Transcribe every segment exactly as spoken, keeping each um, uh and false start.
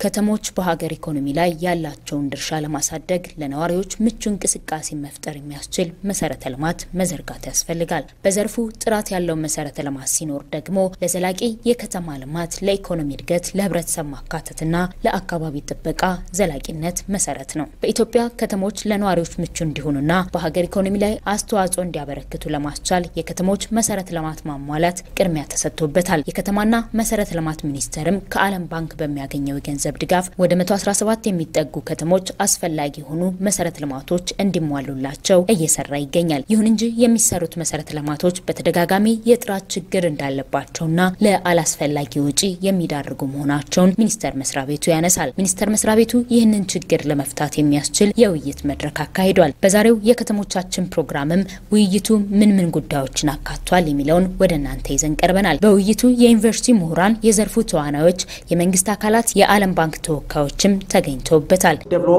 ከተሞች በሀገር ኢኮኖሚ ላይ ያላቸውን ድርሻ ለማሳደግ ለነዋሪዎች ምቹ እንቅስቃሴ መፍጠር የሚያስችል መሰረተ ልማት መዘርጋት ያስፈልጋል። በዘርፉ ጥራት ያለው መሰረተ ልማት ሲኖር ደግሞ ለዘላቂ የከተማ ልማት፣ ለኢኮኖሚ እድገት፣ ለህብረተሰብ ማካተትና ለአካባቢ ጥበቃ ዘላቂነት መሰረት ነው። በኢትዮጵያ ከተሞች ለነዋሪዎች ምቹ እንዲሆኑና በሀገር ኢኮኖሚ ላይ አስተዋጽኦ እንዲያበረክቱ ለማስቻል የከተሞች መሰረተ ልማት ማሟላት ቅድሚያ ተሰጥቶበታል። የከተማና መሰረተ ልማት ሚኒስቴርም ከዓለም ባንክ በሚያገኘው ገንዘብ ድጋፍ ወደ መቶ አስራ ሰባት የሚጠጉ ከተሞች አስፈላጊ ሆኑ መሰረተ ልማቶች እንዲሟሉላቸው እየሰራ ይገኛል። ይሁን እንጂ የሚሰሩት መሰረተ ልማቶች በተደጋጋሚ የጥራት ችግር እንዳለባቸውና ለአላስፈላጊ ወጪ የሚዳርጉ መሆናቸውን ሚኒስቴር መስሪያ ቤቱ ያነሳል። ሚኒስቴር መስሪያ ቤቱ ይህንን ችግር ለመፍታት የሚያስችል የውይይት መድረክ አካሂዷል። በዛሬው የከተሞቻችን ፕሮግራምም ውይይቱ ምን ምን ጉዳዮችን አካቷል የሚለውን ወደ እናንተ ይዘን ቀርበናል። በውይይቱ የዩኒቨርሲቲ ምሁራን፣ የዘርፉ ተዋናዮች፣ የመንግስት አካላት፣ የዓለም ባንክ ተወካዮችም ተገኝተውበታል።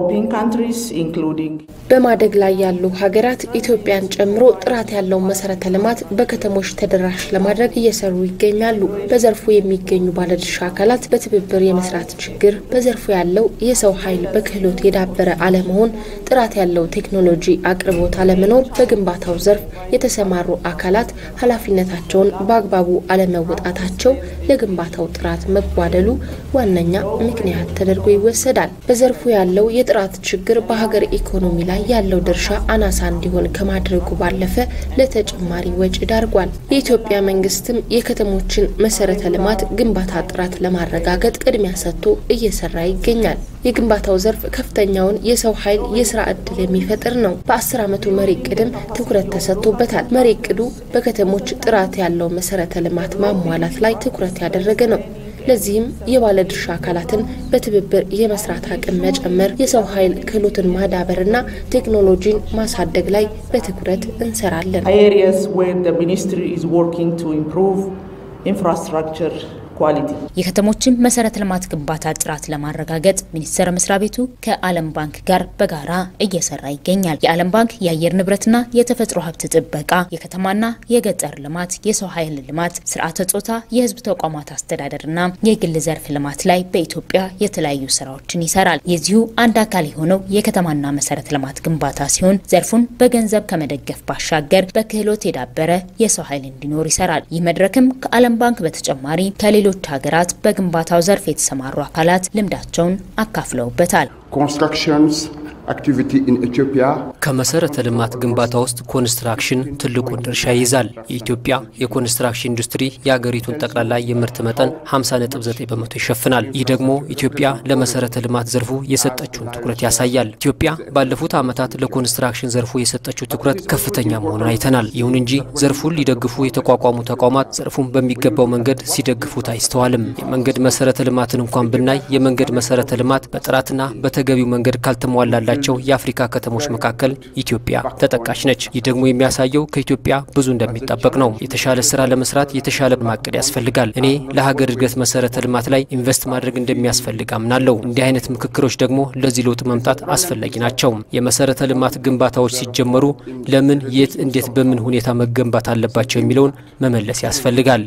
በማደግ ላይ ያሉ ሀገራት ኢትዮጵያን ጨምሮ ጥራት ያለው መሰረተ ልማት በከተሞች ተደራሽ ለማድረግ እየሰሩ ይገኛሉ። በዘርፉ የሚገኙ ባለድርሻ አካላት በትብብር የመስራት ችግር፣ በዘርፉ ያለው የሰው ኃይል በክህሎት የዳበረ አለመሆን፣ ጥራት ያለው ቴክኖሎጂ አቅርቦት አለመኖር፣ በግንባታው ዘርፍ የተሰማሩ አካላት ኃላፊነታቸውን በአግባቡ አለመወጣታቸው ለግንባታው ጥራት መጓደሉ ዋነኛ ምክንያት ተደርጎ ይወሰዳል። በዘርፉ ያለው የጥራት ችግር በሀገር ኢኮኖሚ ላይ ያለው ድርሻ አናሳ እንዲሆን ከማድረጉ ባለፈ ለተጨማሪ ወጪ ዳርጓል። የኢትዮጵያ መንግስትም የከተሞችን መሰረተ ልማት ግንባታ ጥራት ለማረጋገጥ ቅድሚያ ሰጥቶ እየሰራ ይገኛል። የግንባታው ዘርፍ ከፍተኛውን የሰው ኃይል የስራ ዕድል የሚፈጥር ነው። በአስር ዓመቱ መሪ ዕቅድም ትኩረት ተሰጥቶበታል። መሪ ዕቅዱ በከተሞች ጥራት ያለው መሰረተ ልማት ማሟላት ላይ ትኩረት ያደረገ ነው። ለዚህም የባለድርሻ አካላትን በትብብር የመስራት አቅም መጨመር፣ የሰው ኃይል ክህሎትን ማዳበርና ቴክኖሎጂን ማሳደግ ላይ በትኩረት እንሰራለን። areas where the ministry is working to improve infrastructure quality. የከተሞችን መሰረተ ልማት ግንባታ ጥራት ለማረጋገጥ ሚኒስቴር መስሪያ ቤቱ ከዓለም ባንክ ጋር በጋራ እየሰራ ይገኛል። የዓለም ባንክ የአየር ንብረትና የተፈጥሮ ሀብት ጥበቃ፣ የከተማና የገጠር ልማት፣ የሰው ኃይል ልማት፣ ስርዓተ ጾታ፣ የህዝብ ተቋማት አስተዳደርና የግል ዘርፍ ልማት ላይ በኢትዮጵያ የተለያዩ ስራዎችን ይሰራል። የዚሁ አንድ አካል የሆነው የከተማና መሰረተ ልማት ግንባታ ሲሆን ዘርፉን በገንዘብ ከመደገፍ ባሻገር በክህሎት የዳበረ የሰው ኃይል እንዲኖር ይሰራል። ይህ መድረክም ከዓለም ባንክ በተጨማሪ ከሌሎች ሀገራት በግንባታው ዘርፍ የተሰማሩ አካላት ልምዳቸውን አካፍለውበታል። Constructions activity in Ethiopia ከመሰረተ ልማት ግንባታ ውስጥ ኮንስትራክሽን ትልቁን ድርሻ ይይዛል። የኢትዮጵያ የኮንስትራክሽን ኢንዱስትሪ የሀገሪቱን ጠቅላላ የምርት መጠን ሃምሳ ነጥብ ዘጠኝ በመቶ ይሸፍናል። ይህ ደግሞ ኢትዮጵያ ለመሰረተ ልማት ዘርፉ የሰጠችውን ትኩረት ያሳያል። ኢትዮጵያ ባለፉት ዓመታት ለኮንስትራክሽን ዘርፉ የሰጠችው ትኩረት ከፍተኛ መሆኑን አይተናል። ይሁን እንጂ ዘርፉን ሊደግፉ የተቋቋሙ ተቋማት ዘርፉን በሚገባው መንገድ ሲደግፉት አይስተዋልም። የመንገድ መሰረተ ልማትን እንኳን ብናይ የመንገድ መሰረተ ልማት በጥራትና በተገቢው መንገድ ካልተሟላላቸው የአፍሪካ ከተሞች መካከል ኢትዮጵያ ተጠቃሽ ነች። ይህ ደግሞ የሚያሳየው ከኢትዮጵያ ብዙ እንደሚጠበቅ ነው። የተሻለ ስራ ለመስራት የተሻለ ማቀድ ያስፈልጋል። እኔ ለሀገር እድገት መሰረተ ልማት ላይ ኢንቨስት ማድረግ እንደሚያስፈልግ አምናለሁ። እንዲህ አይነት ምክክሮች ደግሞ ለዚህ ለውጥ መምጣት አስፈላጊ ናቸው። የመሰረተ ልማት ግንባታዎች ሲጀመሩ ለምን፣ የት፣ እንዴት፣ በምን ሁኔታ መገንባት አለባቸው የሚለውን መመለስ ያስፈልጋል።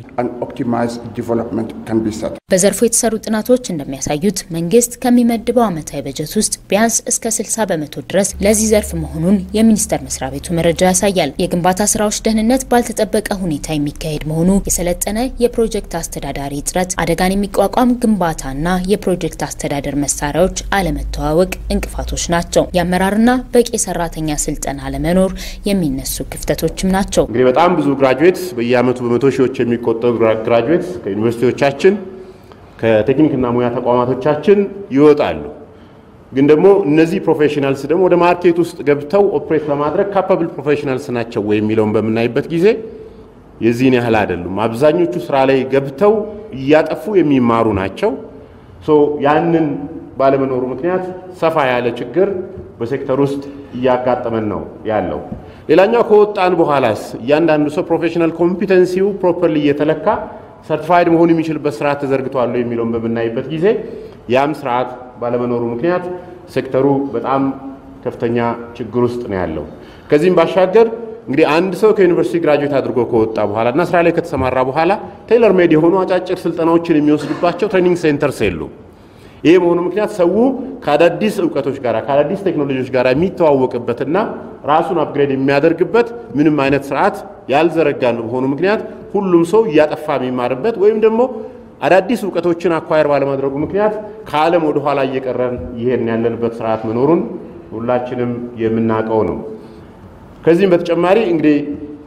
በዘርፉ የተሰሩ ጥናቶች እንደሚያሳዩት መንግስት ከሚመድበው ዓመታዊ በጀት ውስጥ ቢያንስ እስከ ስልሳ በመቶ ድረስ ለዚህ ዘርፍ መሆኑን የሚኒስቴር መስሪያ ቤቱ መረጃ ያሳያል። የግንባታ ስራዎች ደህንነት ባልተጠበቀ ሁኔታ የሚካሄድ መሆኑ፣ የሰለጠነ የፕሮጀክት አስተዳዳሪ እጥረት፣ አደጋን የሚቋቋም ግንባታና የፕሮጀክት አስተዳደር መሳሪያዎች አለመተዋወቅ እንቅፋቶች ናቸው። የአመራርና በቂ ሰራተኛ ስልጠና አለመኖር የሚነሱ ክፍተቶችም ናቸው። እንግዲህ በጣም ብዙ ግራጁዌትስ በየአመቱ በመቶ ሺዎች የሚቆጠሩ ግራጁዌትስ ከዩኒቨርሲቲዎቻችን ከቴክኒክና ሙያ ተቋማቶቻችን ይወጣሉ። ግን ደግሞ እነዚህ ፕሮፌሽናልስ ደግሞ ወደ ማርኬት ውስጥ ገብተው ኦፕሬት ለማድረግ ካፓብል ፕሮፌሽናልስ ናቸው ወይ የሚለውን በመናይበት ጊዜ የዚህን ያህል አይደሉም። አብዛኞቹ ስራ ላይ ገብተው እያጠፉ የሚማሩ ናቸው። ሶ ያንን ባለመኖሩ ምክንያት ሰፋ ያለ ችግር በሴክተር ውስጥ እያጋጠመን ነው ያለው። ሌላኛው ከወጣን በኋላስ እያንዳንዱ ሰው ፕሮፌሽናል ኮምፒተንሲው ፕሮፐርሊ እየተለካ ሰርቲፋይድ መሆን የሚችልበት ስርዓት ተዘርግቷል የሚለውን በመናይበት ጊዜ ያም ስርዓት ባለመኖሩ ምክንያት ሴክተሩ በጣም ከፍተኛ ችግር ውስጥ ነው ያለው። ከዚህም ባሻገር እንግዲህ አንድ ሰው ከዩኒቨርሲቲ ግራጁዌት አድርጎ ከወጣ በኋላ እና ስራ ላይ ከተሰማራ በኋላ ቴይለር ሜድ የሆኑ አጫጭር ስልጠናዎችን የሚወስድባቸው ትሬኒንግ ሴንተርስ የሉ። ይሄ መሆኑ ምክንያት ሰው ከአዳዲስ ዕውቀቶች ጋር ከአዳዲስ ቴክኖሎጂዎች ጋር የሚተዋወቅበትና ራሱን አፕግሬድ የሚያደርግበት ምንም አይነት ስርዓት ያልዘረጋን በመሆኑ ምክንያት ሁሉም ሰው ያጠፋ የሚማርበት ወይም ደግሞ አዳዲስ ዕውቀቶችን አኳየር ባለማድረጉ ምክንያት ከዓለም ወደ ኋላ እየቀረን ይሄን ያለንበት ስርዓት መኖሩን ሁላችንም የምናውቀው ነው። ከዚህም በተጨማሪ እንግዲህ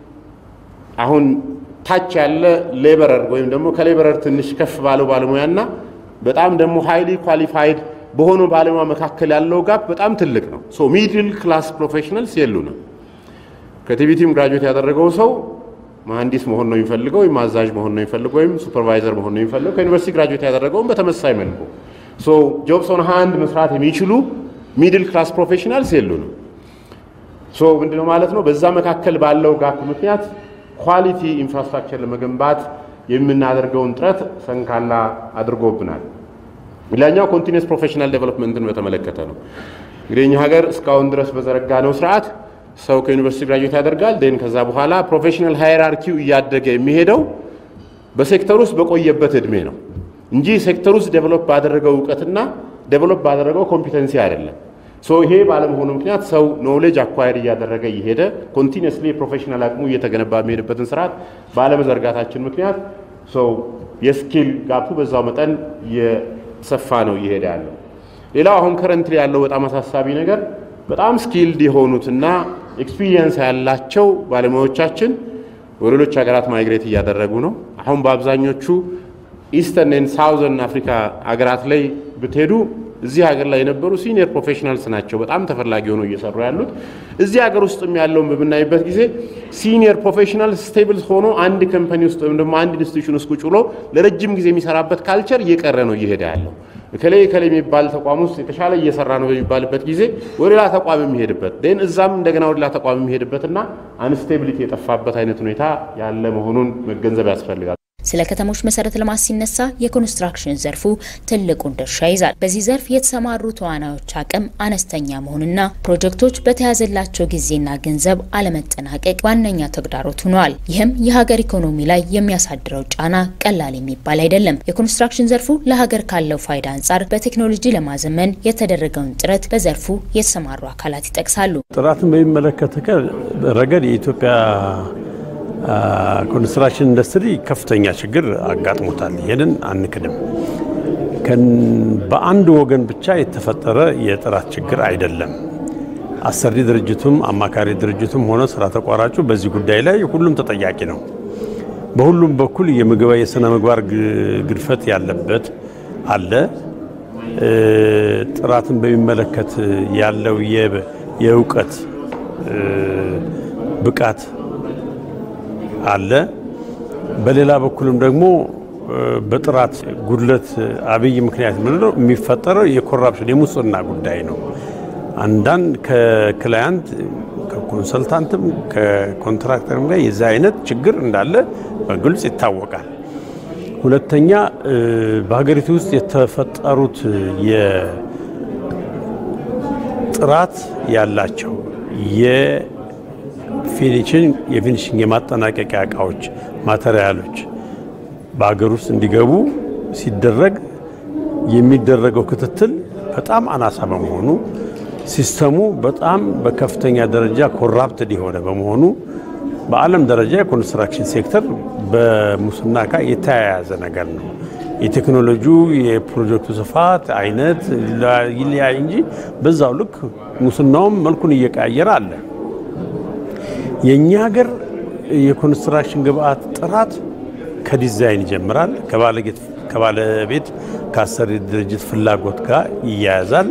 አሁን ታች ያለ ሌበረር ወይም ደግሞ ከሌበረር ትንሽ ከፍ ባለው ባለሙያና በጣም ደግሞ ሃይሊ ኳሊፋይድ በሆኑ ባለሙያ መካከል ያለው ጋፕ በጣም ትልቅ ነው። ሶ ሚድል ክላስ ፕሮፌሽናልስ የሉንም። ከቲቪቲም ግራጁዌት ያደረገው ሰው መሐንዲስ መሆን ነው የሚፈልገው ወይም አዛዥ መሆን ነው የሚፈልገው ወይም ሱፐርቫይዘር መሆን ነው የሚፈልገው። ከዩኒቨርሲቲ ግራጁዌት ያደረገውም በተመሳሳይ መልኩ ሶ ጆብስ ኦን ሃንድ መስራት የሚችሉ ሚድል ክላስ ፕሮፌሽናልስ የሉንም። ሶ ምንድነው ማለት ነው በዛ መካከል ባለው ጋፕ ምክንያት ኳሊቲ ኢንፍራስትራክቸር ለመገንባት የምናደርገውን ጥረት ሰንካላ አድርጎብናል። ሌላኛው ኮንቲኒየስ ፕሮፌሽናል ዴቨሎፕመንትን በተመለከተ ነው። እንግዲህ እኛ ሀገር እስካሁን ድረስ በዘረጋነው ስርዓት ሰው ከዩኒቨርሲቲ ግራጁዌት ያደርጋል ዴን ከዛ በኋላ ፕሮፌሽናል ሃይራርኪው እያደገ የሚሄደው በሴክተር ውስጥ በቆየበት እድሜ ነው እንጂ ሴክተር ውስጥ ዴቨሎፕ ባደረገው ዕውቀትና ዴቨሎፕ ባደረገው ኮምፒተንሲ አይደለም። ሶ ይሄ ባለመሆኑ ምክንያት ሰው ኖሌጅ አኳየር እያደረገ ይሄደ ኮንቲኒየስሊ ፕሮፌሽናል አቅሙ እየተገነባ የሚሄድበትን ስርዓት ባለመዘርጋታችን ምክንያት ሶ የስኪል ጋፑ በዛው መጠን የሰፋ ነው ይሄደ ያለው። ሌላው አሁን ከረንትሊ ያለው በጣም አሳሳቢ ነገር በጣም ስኪልድ የሆኑትና ኤክስፒሪየንስ ያላቸው ባለሙያዎቻችን ወደ ሌሎች ሀገራት ማይግሬት እያደረጉ ነው። አሁን በአብዛኞቹ ኢስተርን ኤንድ ሳውዘርን አፍሪካ ሀገራት ላይ ብትሄዱ እዚህ ሀገር ላይ የነበሩ ሲኒየር ፕሮፌሽናልስ ናቸው በጣም ተፈላጊ ሆነው እየሰሩ ያሉት። እዚህ ሀገር ውስጥም ያለውን በምናይበት ጊዜ ሲኒየር ፕሮፌሽናል ስቴብል ሆኖ አንድ ካምፓኒ ውስጥ ወይም ደግሞ አንድ ኢንስቲትዩሽን ውስጥ ቁጭ ብሎ ለረጅም ጊዜ የሚሰራበት ካልቸር እየቀረ ነው እየሄደ ያለው። ከላይ ከላይ የሚባል ተቋም ውስጥ የተሻለ እየሰራ ነው በሚባልበት ጊዜ ወደ ሌላ ተቋም የሚሄድበት ዴን እዛም እንደገና ወደ ሌላ ተቋም የሚሄድበትና አንስቴቢሊቲ የጠፋበት አይነት ሁኔታ ያለ መሆኑን መገንዘብ ያስፈልጋል። ስለ ከተሞች መሰረተ ልማት ሲነሳ የኮንስትራክሽን ዘርፉ ትልቁን ድርሻ ይዛል። በዚህ ዘርፍ የተሰማሩ ተዋናዮች አቅም አነስተኛ መሆንና ፕሮጀክቶች በተያዘላቸው ጊዜና ገንዘብ አለመጠናቀቅ ዋነኛ ተግዳሮት ሆኗል። ይህም የሀገር ኢኮኖሚ ላይ የሚያሳድረው ጫና ቀላል የሚባል አይደለም። የኮንስትራክሽን ዘርፉ ለሀገር ካለው ፋይዳ አንጻር በቴክኖሎጂ ለማዘመን የተደረገውን ጥረት በዘርፉ የተሰማሩ አካላት ይጠቅሳሉ። ጥራትን በሚመለከት ረገድ የኢትዮጵያ ኮንስትራክሽን ኢንዱስትሪ ከፍተኛ ችግር አጋጥሞታል። ይሄንን አንክድም። በአንድ ወገን ብቻ የተፈጠረ የጥራት ችግር አይደለም። አሰሪ ድርጅቱም አማካሪ ድርጅቱም ሆነ ስራ ተቋራጩ በዚህ ጉዳይ ላይ ሁሉም ተጠያቂ ነው። በሁሉም በኩል የምግባ የሥነ ምግባር ግድፈት ያለበት አለ። ጥራትን በሚመለከት ያለው የእውቀት ብቃት አለ። በሌላ በኩልም ደግሞ በጥራት ጉድለት አብይ ምክንያት ምንድነው የሚፈጠረው የኮራፕሽን የሙስና ጉዳይ ነው። አንዳንድ ከክላይንት ከኮንሰልታንትም ከኮንትራክተርም ላይ የዛ አይነት ችግር እንዳለ በግልጽ ይታወቃል። ሁለተኛ በሀገሪቱ ውስጥ የተፈጠሩት የጥራት ያላቸው ፊኒሽንግ የፊኒሽንግ የማጠናቀቂያ እቃዎች ማቴሪያሎች በአገር ውስጥ እንዲገቡ ሲደረግ የሚደረገው ክትትል በጣም አናሳ በመሆኑ ሲስተሙ በጣም በከፍተኛ ደረጃ ኮራፕትድ የሆነ በመሆኑ በዓለም ደረጃ የኮንስትራክሽን ሴክተር በሙስና ጋር የተያያዘ ነገር ነው። የቴክኖሎጂው የፕሮጀክቱ ስፋት አይነት ይለያይ እንጂ በዛው ልክ ሙስናውም መልኩን እየቀያየረ አለ። የኛ ሀገር የኮንስትራክሽን ግብአት ጥራት ከዲዛይን ይጀምራል። ከባለቤት ከባለቤት ከአሰሪ ድርጅት ፍላጎት ጋር ይያያዛል።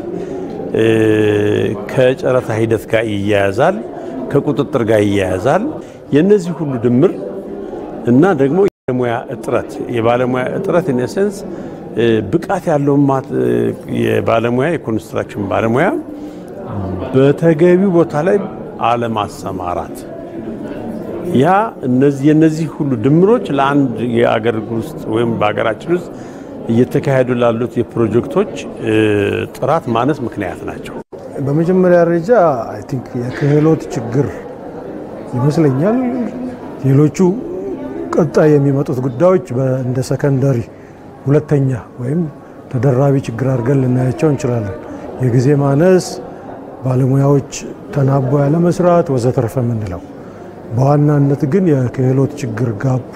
ከጨረታ ሂደት ጋር ይያያዛል። ከቁጥጥር ጋር ይያያዛል። የነዚህ ሁሉ ድምር እና ደግሞ የባለሙያ እጥረት የባለሙያ እጥረት ኢን ኤሰንስ ብቃት ያለው የባለሙያ የኮንስትራክሽን ባለሙያ በተገቢው ቦታ ላይ አለማሰማራት ያ እነዚህ የነዚህ ሁሉ ድምሮች ለአንድ የአገር ውስጥ ወይም በአገራችን ውስጥ እየተካሄዱ ላሉት የፕሮጀክቶች ጥራት ማነስ ምክንያት ናቸው። በመጀመሪያ ደረጃ አይ ቲንክ የክህሎት ችግር ይመስለኛል። ሌሎቹ ቀጣይ የሚመጡት ጉዳዮች እንደ ሰከንደሪ ሁለተኛ ወይም ተደራቢ ችግር አድርገን ልናያቸው እንችላለን። የጊዜ ማነስ፣ ባለሙያዎች ተናቦ ያለ መስራት ወዘተርፈ ምንለው። በዋናነት ግን የክህሎት ችግር ጋፑ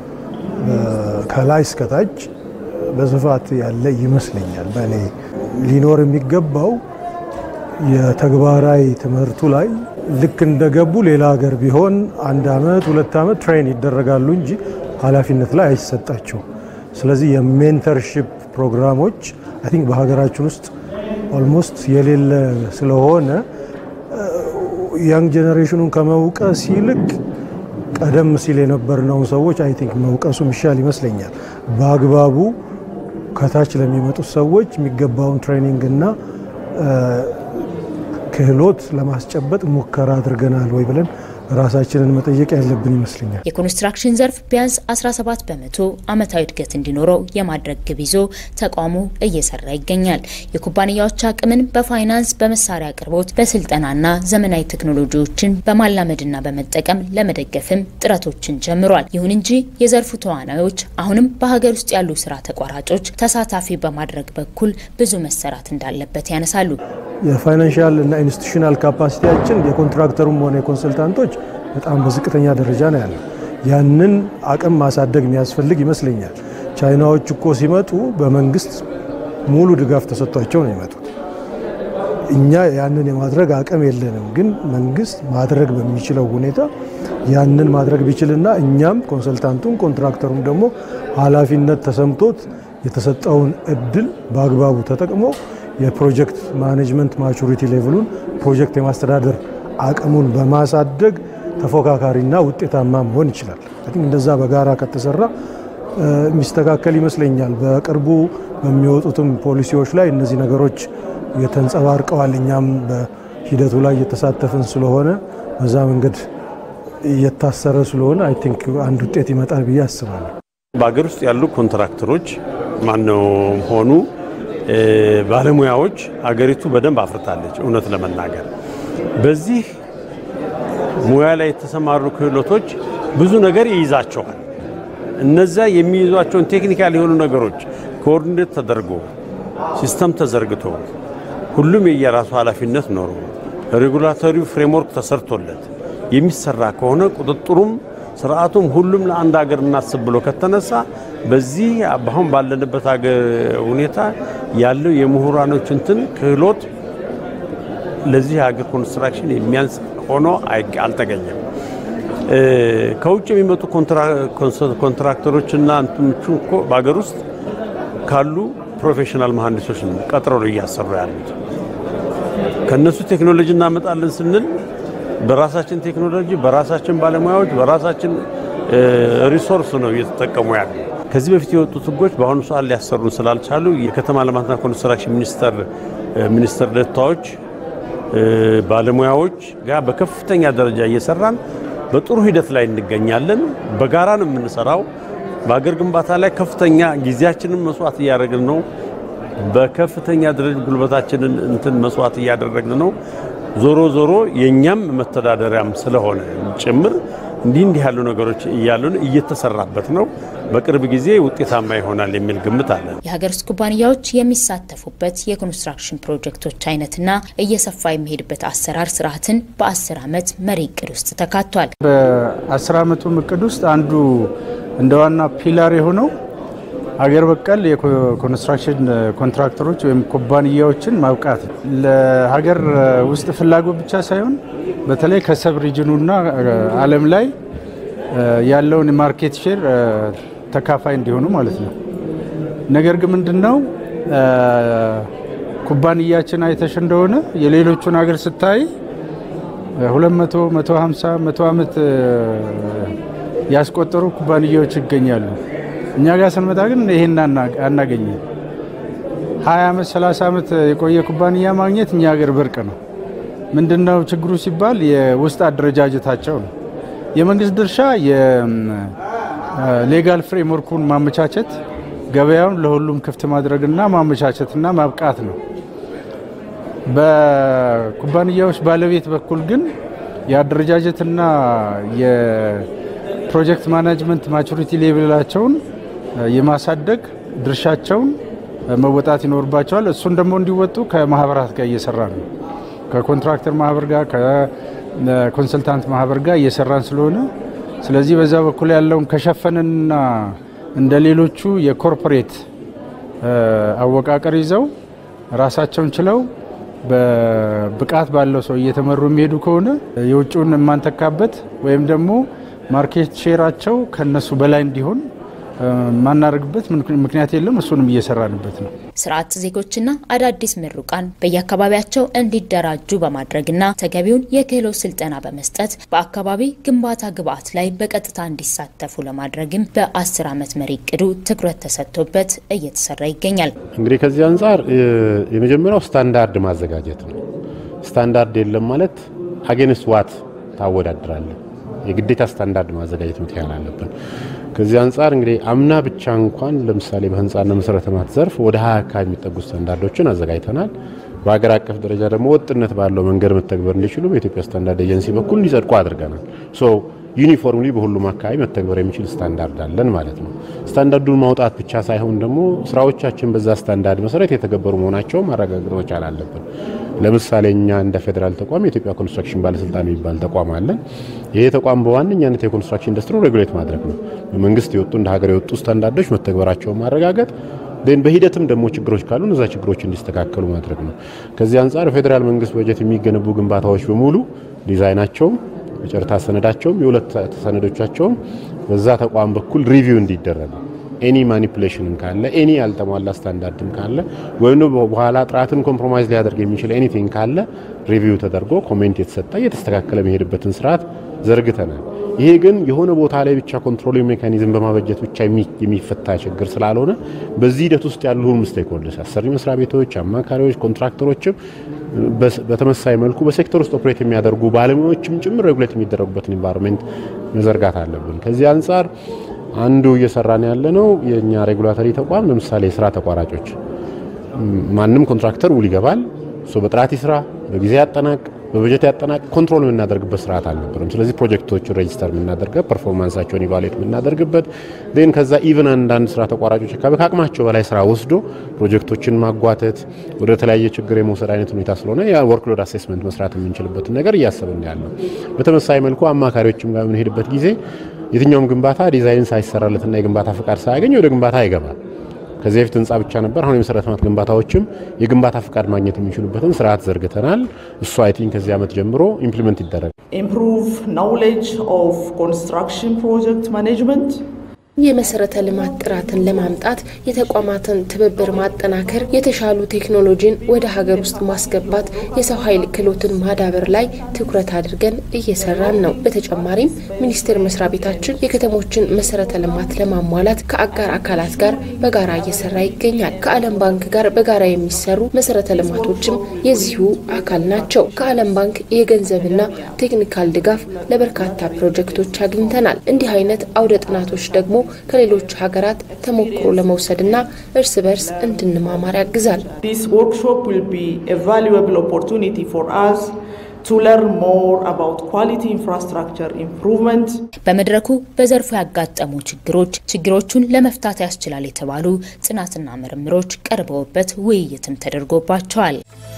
ከላይ እስከ ታች በስፋት ያለ ይመስለኛል። በእኔ ሊኖር የሚገባው የተግባራዊ ትምህርቱ ላይ ልክ እንደገቡ ሌላ ሀገር ቢሆን አንድ አመት ሁለት አመት ትሬን ይደረጋሉ እንጂ ኃላፊነት ላይ አይሰጣቸው። ስለዚህ የሜንተርሺፕ ፕሮግራሞች አይ ቲንክ በሀገራችን ውስጥ ኦልሞስት የሌለ ስለሆነ ያንግ ጄኔሬሽኑን ከመውቀስ ይልቅ ቀደም ሲል የነበርነው ሰዎች አይ ቲንክ መውቀሱ ይሻል ይመስለኛል። በአግባቡ ከታች ለሚመጡት ሰዎች የሚገባውን ትሬኒንግ እና ክህሎት ለማስጨበጥ ሙከራ አድርገናል ወይ ብለን ራሳችንን መጠየቅ ያለብን ይመስለኛል። የኮንስትራክሽን ዘርፍ ቢያንስ አስራ ሰባት በመቶ አመታዊ እድገት እንዲኖረው የማድረግ ግብ ይዞ ተቋሙ እየሰራ ይገኛል። የኩባንያዎች አቅምን በፋይናንስ፣ በመሳሪያ አቅርቦት፣ በስልጠናና ዘመናዊ ቴክኖሎጂዎችን በማላመድና በመጠቀም ለመደገፍም ጥረቶችን ጀምሯል። ይሁን እንጂ የዘርፉ ተዋናዮች አሁንም በሀገር ውስጥ ያሉ ስራ ተቋራጮች ተሳታፊ በማድረግ በኩል ብዙ መሰራት እንዳለበት ያነሳሉ። የፋይናንሻል እና ኢንስቲትዩሽናል ካፓሲቲያችን የኮንትራክተሩም ሆነ የኮንሰልታንቶች በጣም በዝቅተኛ ደረጃ ነው ያለው። ያንን አቅም ማሳደግ የሚያስፈልግ ይመስለኛል። ቻይናዎች እኮ ሲመጡ በመንግስት ሙሉ ድጋፍ ተሰጥቷቸው ነው የመጡት። እኛ ያንን የማድረግ አቅም የለንም። ግን መንግስት ማድረግ በሚችለው ሁኔታ ያንን ማድረግ ቢችልና እኛም ኮንሰልታንቱም ኮንትራክተሩም ደግሞ ኃላፊነት ተሰምቶት የተሰጠውን እድል በአግባቡ ተጠቅሞ የፕሮጀክት ማኔጅመንት ማቹሪቲ ሌቭሉን ፕሮጀክት የማስተዳደር አቅሙን በማሳደግ ተፎካካሪና ውጤታማ መሆን ይችላል። አሁን እንደዛ በጋራ ከተሰራ የሚስተካከል ይመስለኛል። በቅርቡ በሚወጡትም ፖሊሲዎች ላይ እነዚህ ነገሮች የተንጸባርቀዋል። እኛም በሂደቱ ላይ እየተሳተፍን ስለሆነ በዛ መንገድ እየታሰረ ስለሆነ አይ ቲንክ አንድ ውጤት ይመጣል ብዬ አስባለሁ። በአገር ውስጥ ያሉ ኮንትራክተሮች ማነው ሆኑ ባለሙያዎች አገሪቱ በደንብ አፍርታለች። እውነት ለመናገር በዚህ ሙያ ላይ የተሰማሩ ክህሎቶች ብዙ ነገር ይይዛቸዋል። እነዛ የሚይዟቸውን ቴክኒካል የሆኑ ነገሮች ኮኦርዲኔት ተደርጎ ሲስተም ተዘርግቶ ሁሉም የየራሱ ኃላፊነት ኖሮ ሬጉላቶሪ ፍሬምወርክ ተሰርቶለት የሚሰራ ከሆነ ቁጥጥሩም ስርዓቱም ሁሉም ለአንድ ሀገር እናስብ ብሎ ከተነሳ በዚህ አሁን ባለንበት ሀገር ሁኔታ ያለው የምሁራኖች እንትን ክህሎት ለዚህ ሀገር ኮንስትራክሽን የሚያንስ ሆኖ አልተገኘም። ከውጭ የሚመጡ ኮንትራክተሮችና እንትኖቹ እኮ በሀገር ውስጥ ካሉ ፕሮፌሽናል መሐንዲሶች ቀጥረው ነው እያሰሩ ያሉት። ከነሱ ቴክኖሎጂ እናመጣለን ስንል በራሳችን ቴክኖሎጂ፣ በራሳችን ባለሙያዎች፣ በራሳችን ሪሶርስ ነው እየተጠቀሙ ያሉ። ከዚህ በፊት የወጡት ህጎች በአሁኑ ሰዓት ሊያሰሩን ስላልቻሉ የከተማ ልማትና ኮንስትራክሽን ሚኒስተር ሚኒስተር ዴኤታዎች ባለሙያዎች ጋር በከፍተኛ ደረጃ እየሰራን በጥሩ ሂደት ላይ እንገኛለን። በጋራ ነው የምንሰራው። በአገር ግንባታ ላይ ከፍተኛ ጊዜያችንን መስዋዕት እያደረግን ነው። በከፍተኛ ደረጃ ጉልበታችንን እንትን መስዋዕት እያደረግን ነው። ዞሮ ዞሮ የኛም መተዳደሪያም ስለሆነ ጭምር እንዲህ እንዲህ ያሉ ነገሮች እያሉን እየተሰራበት ነው። በቅርብ ጊዜ ውጤታማ ይሆናል የሚል ግምት አለ። የሀገር ውስጥ ኩባንያዎች የሚሳተፉበት የኮንስትራክሽን ፕሮጀክቶች አይነትና እየሰፋ የሚሄድበት አሰራር ስርዓትን በአስር አመት መሪ እቅድ ውስጥ ተካቷል። በአስር አመቱ እቅድ ውስጥ አንዱ እንደ ዋና ፒላር የሆነው ሀገር በቀል የኮንስትራክሽን ኮንትራክተሮች ወይም ኩባንያዎችን ማብቃት ለሀገር ውስጥ ፍላጎት ብቻ ሳይሆን በተለይ ከሰብ ሪጅኑና ዓለም ላይ ያለውን ማርኬት ሼር ተካፋይ እንዲሆኑ ማለት ነው። ነገር ግን ምንድነው ኩባንያችን አይተሽ እንደሆነ የሌሎቹን ሀገር ስታይ ሁለት መቶ መቶ ሃምሳ መቶ አመት ያስቆጠሩ ኩባንያዎች ይገኛሉ። እኛ ጋር ስንመጣ ግን ይሄን አናገኝም። ሀያ አመት ሰላሳ አመት የቆየ ኩባንያ ማግኘት እኛ ሀገር ብርቅ ነው። ምንድነው ችግሩ ሲባል የውስጥ አደረጃጀታቸው ነው። የመንግስት ድርሻ የሌጋል ፍሬምወርኩን ማመቻቸት፣ ገበያውን ለሁሉም ክፍት ማድረግና ማመቻቸትና ማብቃት ነው። በኩባንያዎች ባለቤት በኩል ግን የአደረጃጀትና የፕሮጀክት ማኔጅመንት ማቹሪቲ ሌቭላቸውን የማሳደግ ድርሻቸውን መወጣት ይኖርባቸዋል። እሱን ደግሞ እንዲወጡ ከማህበራት ጋር እየሰራን ነው። ከኮንትራክተር ማህበር ጋር ከኮንሰልታንት ማህበር ጋር እየሰራን ስለሆነ ስለዚህ በዛ በኩል ያለውን ከሸፈንና እንደሌሎቹ የኮርፖሬት አወቃቀር ይዘው ራሳቸውን ችለው በብቃት ባለው ሰው እየተመሩ የሚሄዱ ከሆነ የውጭውን ማንተካበት ወይም ደግሞ ማርኬት ሼራቸው ከነሱ በላይ እንዲሆን ማናረግበት ምክንያት የለም። እሱንም እየሰራንበት ነው። ስርዓት ዜጎችና አዳዲስ ምሩቃን በየአካባቢያቸው እንዲደራጁ በማድረግና ተገቢውን የክህሎት ስልጠና በመስጠት በአካባቢ ግንባታ ግብዓት ላይ በቀጥታ እንዲሳተፉ ለማድረግም በአስር ዓመት መሪ እቅዱ ትኩረት ተሰጥቶበት እየተሰራ ይገኛል። እንግዲህ ከዚህ አንፃር የመጀመሪያው ስታንዳርድ ማዘጋጀት ነው። ስታንዳርድ የለም ማለት አገንስ ዋት ታወዳድራለህ። የግዴታ ስታንዳርድ ማዘጋጀት መቻል አለብን። ከዚህ አንፃር እንግዲህ አምና ብቻ እንኳን ለምሳሌ በህንጻና መሰረተ ልማት ዘርፍ ወደ ሃያ አካባቢ የሚጠጉ ስታንዳርዶችን አዘጋጅተናል። በአገር አቀፍ ደረጃ ደግሞ ወጥነት ባለው መንገድ መተግበር እንዲችሉ በኢትዮጵያ ስታንዳርድ ኤጀንሲ በኩል እንዲጸድቁ አድርገናል። ሶ ዩኒፎርምሊ በሁሉም አካባቢ መተግበር የሚችል ስታንዳርድ አለን ማለት ነው። ስታንዳርዱን ማውጣት ብቻ ሳይሆን ደግሞ ስራዎቻችን በዛ ስታንዳርድ መሰረት የተገበሩ መሆናቸው ማረጋገጥ መቻል አለብን። ለምሳሌ እኛ እንደ ፌደራል ተቋም የኢትዮጵያ ኮንስትራክሽን ባለስልጣን የሚባል ተቋም አለን። ይሄ ተቋም በዋነኛነት የኮንስትራክሽን ኢንዱስትሪውን ሬጉሌት ማድረግ ነው። በመንግስት የወጡ እንደ ሀገር የወጡ ስታንዳርዶች መተግበራቸውን ማረጋገጥ ደን በሂደትም ደግሞ ችግሮች ካሉ እነዛ ችግሮች እንዲስተካከሉ ማድረግ ነው። ከዚህ አንፃር ፌደራል መንግስት በጀት የሚገነቡ ግንባታዎች በሙሉ ዲዛይናቸው የጨረታ ሰነዳቸውም የሁለት ሰነዶቻቸውም በዛ ተቋም በኩል ሪቪው እንዲደረግ ኤኒ ማኒፑሌሽንም ካለ ኤኒ ያልተሟላ ስታንዳርድም ካለ ወይም በኋላ ጥራትን ኮምፕሮማይዝ ሊያደርግ የሚችል ኤኒቲንግ ካለ ሪቪው ተደርጎ ኮሜንት የተሰጠ የተስተካከለ መሄድበትን ስርዓት ዘርግተናል። ይሄ ግን የሆነ ቦታ ላይ ብቻ ኮንትሮል ሜካኒዝም በማበጀት ብቻ የሚፈታ ችግር ስላልሆነ በዚህ ሂደት ውስጥ ያሉ ሁሉ ስቴክሆልደርስ አሰሪ መስሪያ ቤቶች፣ አማካሪዎች፣ ኮንትራክተሮችም በተመሳሳይ መልኩ በሴክተር ውስጥ ኦፕሬት የሚያደርጉ ባለሙያዎችም ጭምር ሬጉሌት የሚደረጉበትን ኢንቫይሮንመንት መዘርጋት አለብን። ከዚህ አንፃር አንዱ እየሰራን ያለ ነው የኛ ሬጉላቶሪ ተቋም ለምሳሌ ስራ ተቋራጮች ማንንም ኮንትራክተር ውል ይገባል ሶ በጥራት ይስራ በጊዜ ያጠናቅ በበጀት ያጠናቅ ኮንትሮል የምናደርግበት ስርዓት አልነበረም። ስለዚህ ፕሮጀክቶቹን ሬጂስተር የምናደርገው ፐርፎርማንሳቸውን ኢቫሉዌት የምናደርግበት ዴን ከዛ ኢቭን አንዳንድ ስራ ተቋራጮች ከአቅማቸው በላይ ስራ ወስዶ ፕሮጀክቶችን ማጓተት ወደ ተለያየ ችግር የመውሰድ አይነት ሁኔታ ስለሆነ ያ ወርክሎድ አሴስመንት መስራት የምንችልበትን ነገር እያሰብን ያለው። በተመሳሳይ መልኩ አማካሪዎችም ጋር የምንሄድበት ጊዜ የትኛውም ግንባታ ዲዛይን ሳይሰራለትና የግንባታ ፍቃድ ሳያገኝ ወደ ግንባታ አይገባም። ከዚህ በፊት ህንጻ ብቻ ነበር። አሁን የመሰረተ ልማት ግንባታዎችም የግንባታ ፍቃድ ማግኘት የሚችሉበትን ስርዓት ዘርግተናል። እሱ አይ ቲንክ ከዚህ ዓመት ጀምሮ ኢምፕሊመንት ይደረጋል። Improve knowledge of construction project management የመሰረተ ልማት ጥራትን ለማምጣት የተቋማትን ትብብር ማጠናከር፣ የተሻሉ ቴክኖሎጂን ወደ ሀገር ውስጥ ማስገባት፣ የሰው ኃይል ክህሎትን ማዳበር ላይ ትኩረት አድርገን እየሰራን ነው። በተጨማሪም ሚኒስቴር መስሪያ ቤታችን የከተሞችን መሰረተ ልማት ለማሟላት ከአጋር አካላት ጋር በጋራ እየሰራ ይገኛል። ከዓለም ባንክ ጋር በጋራ የሚሰሩ መሰረተ ልማቶችም የዚሁ አካል ናቸው። ከዓለም ባንክ የገንዘብና ቴክኒካል ድጋፍ ለበርካታ ፕሮጀክቶች አግኝተናል። እንዲህ አይነት አውደ ጥናቶች ደግሞ ከሌሎች ሀገራት ተሞክሮ ለመውሰድና እርስ በርስ እንድንማማር ያግዛል። This workshop will be a valuable opportunity for us to learn more about quality infrastructure improvement. በመድረኩ በዘርፉ ያጋጠሙ ችግሮች ችግሮቹን ለመፍታት ያስችላል የተባሉ ጥናትና ምርምሮች ቀርበውበት ውይይትም ተደርጎባቸዋል።